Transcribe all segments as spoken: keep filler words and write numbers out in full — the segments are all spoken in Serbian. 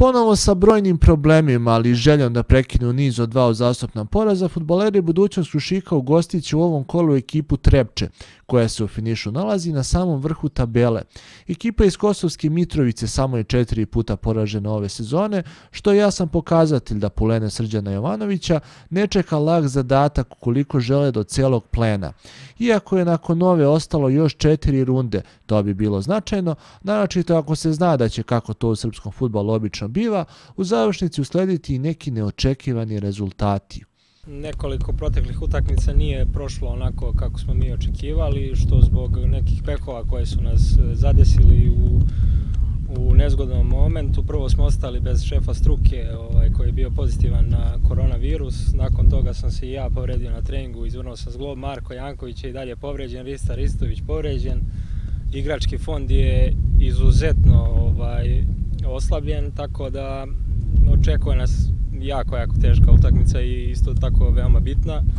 Ponovo sa brojnim problemima, ali i željom da prekinu niz od dva uzastopna poraza, fudbaleri Budućnost Krušika ugostit će u ovom kolu ekipu Trepče, koja se u finišu nalazi na samom vrhu tabele. Ekipa iz Kosovske Mitrovice samo je četiri puta poražena ove sezone, što je jasan pokazatelj da pulene Srđana Jovanovića ne čeka lak zadatak ukoliko žele do celog plena. Iako je nakon ove ostalo još četiri runde, to bi bilo značajno, naročito ako se zna da će, kako to u srpskom fudbalu obično biva, u završnici uslediti i neki neočekivani rezultati. Nekoliko proteklih utakmica nije prošlo onako kako smo mi očekivali, što zbog nekih pehova koje su nas zadesili u, u nezgodnom momentu. Prvo smo ostali bez šefa struke ovaj, koji je bio pozitivan na koronavirus. Nakon toga sam se i ja povredio na treningu, izvrnuo sam zglob. Marko Janković je i dalje povređen, Rista Ristović povređen. Igrački fond je izuzetno ovaj, oslabljen, tako da očekuje nas jako, jako teška utakmica i isto tako veoma bitna. E,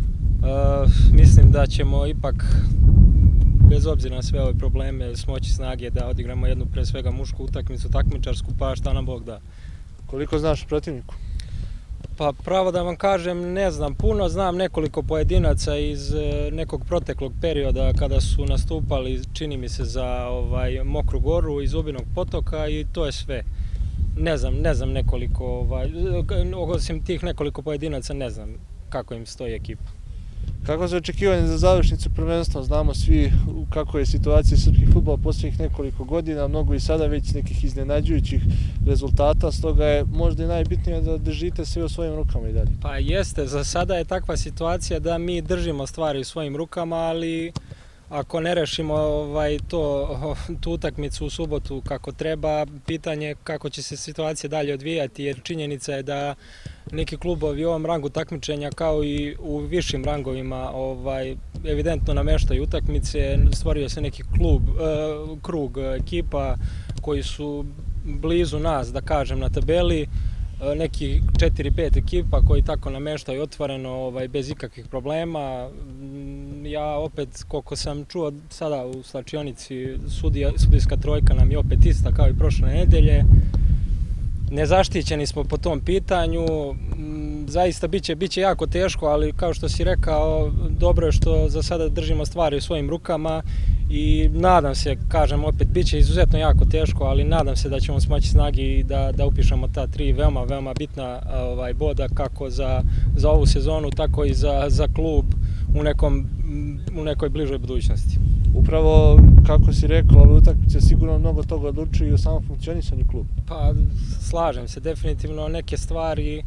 mislim da ćemo ipak, bez obzira na sve ove probleme, smoći snage da odigramo jednu pre svega mušku utakmicu, takmičarsku, pa šta nam Bog da. Koliko znaš o protivniku? Pa pravo da vam kažem, ne znam puno, znam nekoliko pojedinaca iz nekog proteklog perioda kada su nastupali, čini mi se, za ovaj, Mokru Goru iz Zubinog Potoka i to je sve. Ne znam, ne znam nekoliko, ovaj, osim tih nekoliko pojedinaca, ne znam kako im stoji ekipa. Kako se očekivanje za završnicu prvenstva? Znamo svi kako je situacija srpski fudbal posljednjih nekoliko godina, mnogo i sada već nekih iznenađujućih rezultata, stoga je možda i najbitnije da držite sve u svojim rukama i dalje. Pa jeste, za sada je takva situacija da mi držimo stvari u svojim rukama, ali ako ne rešimo ovaj, to, tu utakmicu u subotu kako treba, pitanje je kako će se situacija dalje odvijati, jer činjenica je da neki klubovi u ovom rangu takmičenja kao i u višim rangovima ovaj, evidentno nameštaju utakmice. Stvorio se neki klub, eh, krug ekipa koji su blizu nas, da kažem, na tabeli. Neki četiri pet ekipa koji tako nameštaju otvoreno ovaj, bez ikakvih problema. Ja opet, koliko sam čuo sada u slačionici, sudija, sudijska trojka nam je opet ista kao i prošle nedelje. Nezaštićeni smo po tom pitanju. Zaista biće, biće jako teško, ali kao što si rekao, dobro je što za sada držimo stvari u svojim rukama i nadam se, kažem opet, biće izuzetno jako teško, ali nadam se da ćemo smoći snagi i da, da upišemo ta tri veoma, veoma bitna ovaj, boda kako za, za ovu sezonu, tako i za, za klub u, nekom, u nekoj bližoj budućnosti. Upravo, kako si rekao, ove utakmice sigurno mnogo toga odlučuju i o samom funkcionisanju kluba. Pa, slažem se, definitivno neke stvari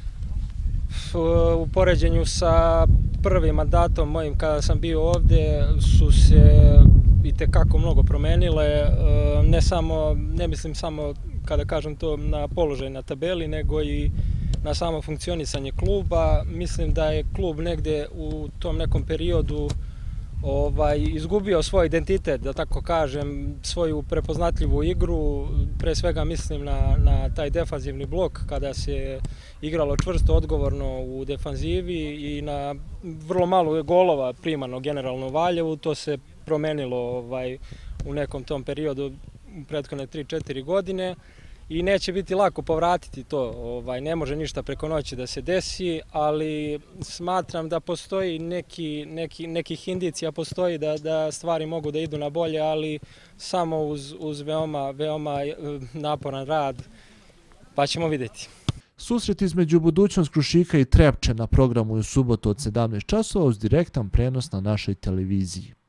u poređenju sa prvim mandatom mojim kada sam bio ovde su se itekako mnogo promenile, ne samo, ne mislim samo kada kažem to na položaj na tabeli, nego i na samo funkcionisanje kluba. Mislim da je klub negde u tom nekom periodu ovaj, izgubio svoj identitet, da tako kažem, svoju prepoznatljivu igru. Pre svega mislim na, na taj defanzivni blok kada se igralo čvrsto, odgovorno u defanzivi i na vrlo malo golova primano generalno u Valjevu. To se promenilo ovaj, u nekom tom periodu u prethodne tri četiri godine. I neće biti lako povratiti to, ovaj, ne može ništa preko noći da se desi, ali smatram da postoji neki, neki, nekih indicija, postoji da, da stvari mogu da idu na bolje, ali samo uz, uz veoma, veoma naporan rad, pa ćemo vidjeti. Susret između Budućnost Krušika i Trepče na programu je u subotu od sedamnaest časova uz direktan prenos na našoj televiziji.